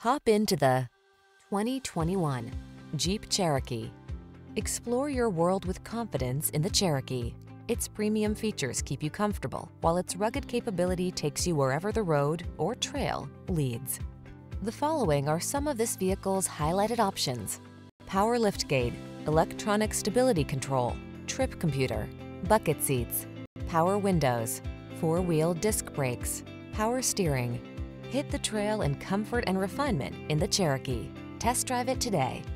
Hop into the 2021 Jeep Cherokee. Explore your world with confidence in the Cherokee. Its premium features keep you comfortable, while its rugged capability takes you wherever the road or trail leads. The following are some of this vehicle's highlighted options: power liftgate, electronic stability control, trip computer, bucket seats, power windows, four-wheel disc brakes, power steering. Hit the trail in comfort and refinement in the Cherokee. Test drive it today.